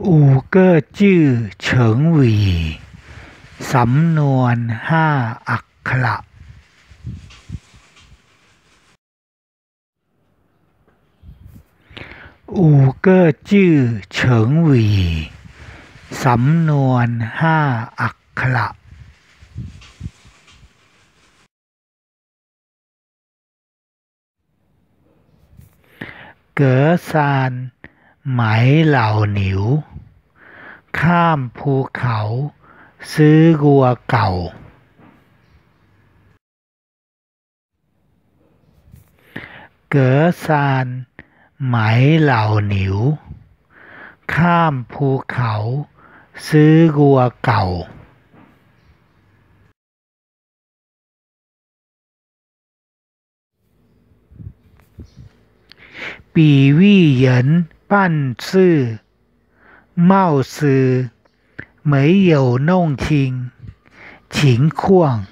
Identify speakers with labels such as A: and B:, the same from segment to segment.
A: 5个字成语สำนวน5 อักขระ5个字成语สำนวน5 อักขระเก๋อซานไหมเหล่าหนิวข้ามภูเขาซื้อวัวเก่าเก๋อซานไหมเหล่าหนิวข้ามภูเขาซื้อวัวเก่าปีวี่เหยินปั้นซื่อเม่าซือเหมยเหยวน่งชิงฉิงข่วง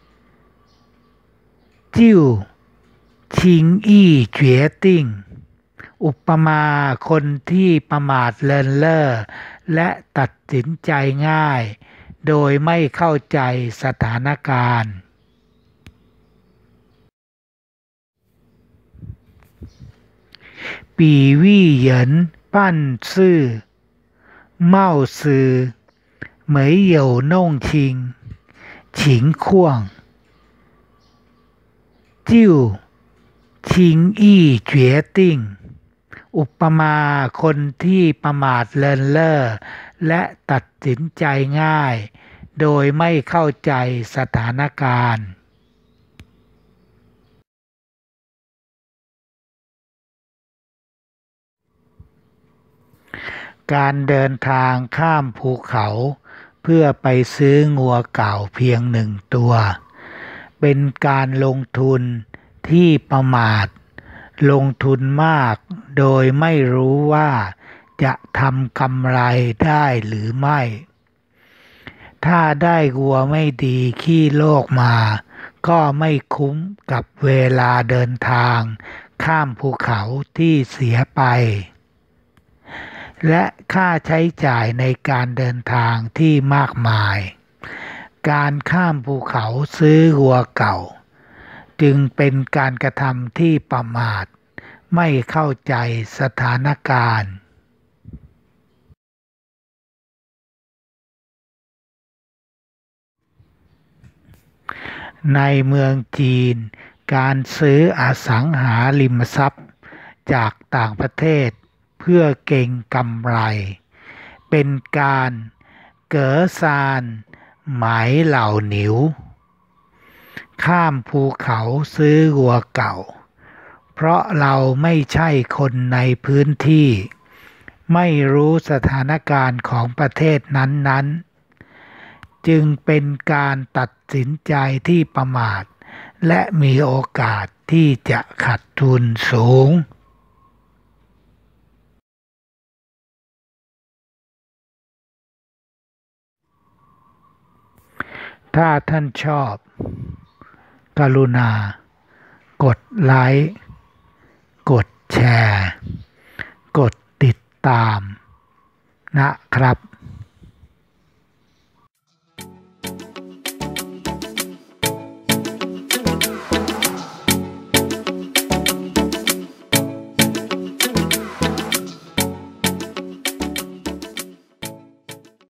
A: จิ้วชิงอี้เจ๋อติ้งอุปมาคนที่ประมาทเลินเล่อและตัดสินใจง่ายโดยไม่เข้าใจสถานการณ์ปีวี่เหยินปั้นซื่อเม่าซือเหมยเหยวน่งชิงฉิงข่วงจิ้วชิงอี้เจ๋อติ้งอุปมาคนที่ประมาทเลินเล่อและตัดสินใจง่ายโดยไม่เข้าใจสถานการณ์การเดินทางข้ามภูเขาเพื่อไปซื้องัวเก่าเพียง1 ตัวเป็นการลงทุนที่ประมาทลงทุนมากโดยไม่รู้ว่าจะทำกำไรได้หรือไม่ถ้าได้วัวไม่ดีขี้โลกมาก็ไม่คุ้มกับเวลาเดินทางข้ามภูเขาที่เสียไปและค่าใช้จ่ายในการเดินทางที่มากมายการข้ามภูเขาซื้อวัวเก่าจึงเป็นการกระทำที่ประมาทไม่เข้าใจสถานการณ์ในเมืองจีนการซื้ออสังหาริมทรัพย์จากต่างประเทศเพื่อเก็งกำไรเป็นการเก๋อซานไหมเหล่าหนิวข้ามภูเขาซื้อวัวเก่าเพราะเราไม่ใช่คนในพื้นที่ไม่รู้สถานการณ์ของประเทศนั้นๆจึงเป็นการตัดสินใจที่ประมาทและมีโอกาสที่จะขาดทุนสูงถ้าท่านชอบกรุณากดไลค์กดแชร์กดติดตามนะครับ